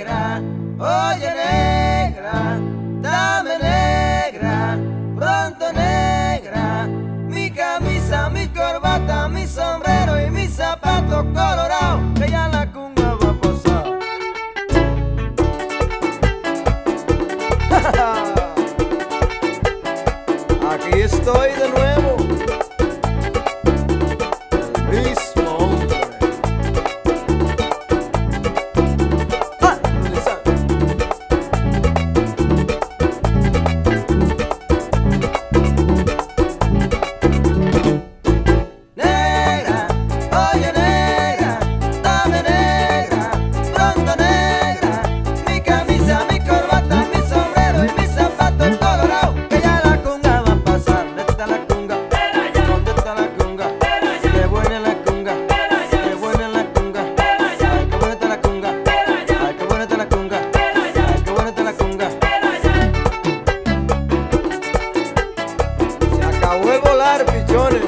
negra, oye negra, dame negra, pronto negra, mi camisa, mi corbata, mi sombrero y mis zapatos colorados, que ya la cunga va a pasar. Aquí estoy de nuevo, el mismo hombre. Negra, oye negra, dame negra, pronto negra, mi camisa, mi corbata, mi sombrero y mis zapatos colorados, que ya la cunga va a pasar. ¿Dónde está la cunga? ¿Dónde está la cunga? Qué buena la cunga, qué buena la cunga, ay, qué buena está la cunga, ay, qué buena está la cunga, ay, qué buena está la cunga. Se acabó el volar, pichones.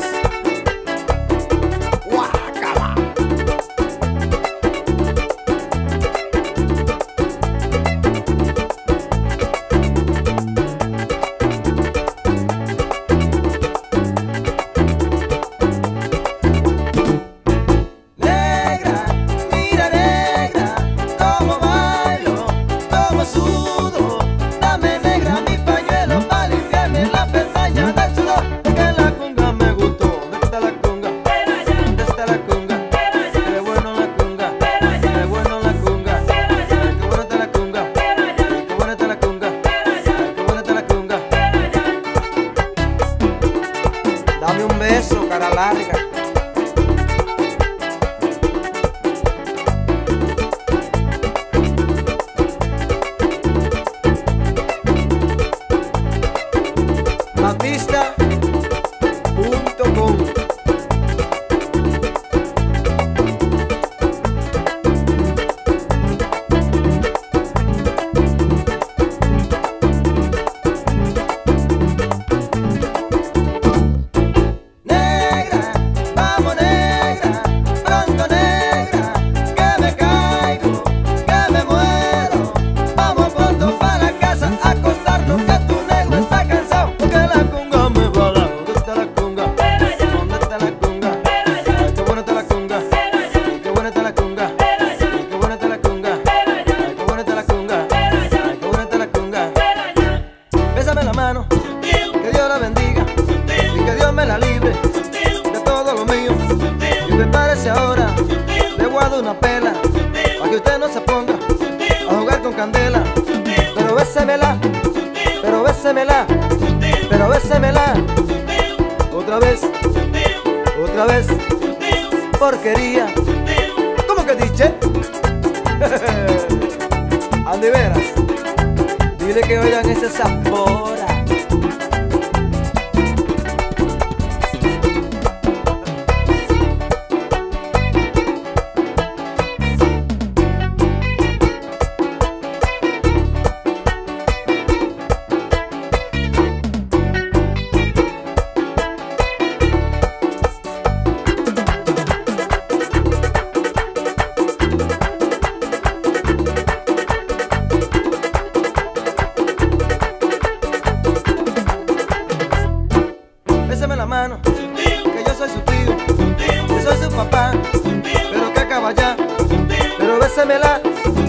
Dame un beso, cara larga. Batista.com. Bésame la mano, que Dios la bendiga y que Dios me la libre de todo lo mío. Y prepárese ahora, le guardo una pela para que usted no se ponga a jugar con candela. Pero bésemela, pero bésemela, pero bésemela otra vez, porquería. ¿Cómo que dice? Andy Veras, dile que oigan ese sabor. Bésame la mano, que yo soy su tío, que soy su papá, pero que acaba ya. Pero bésemela,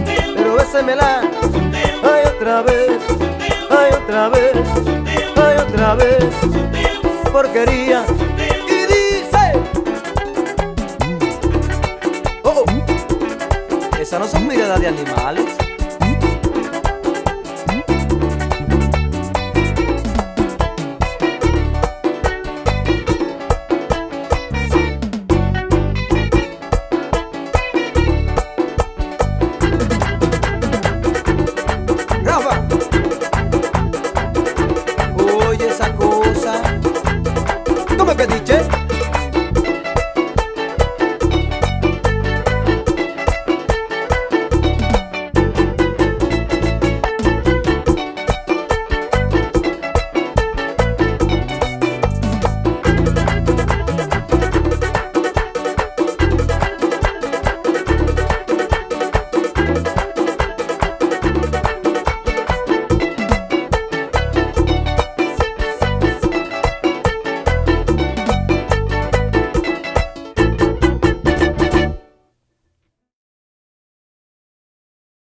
ay otra vez, ay otra vez, ay otra vez, porquería. Y dice, oh, esas no son miradas de animales.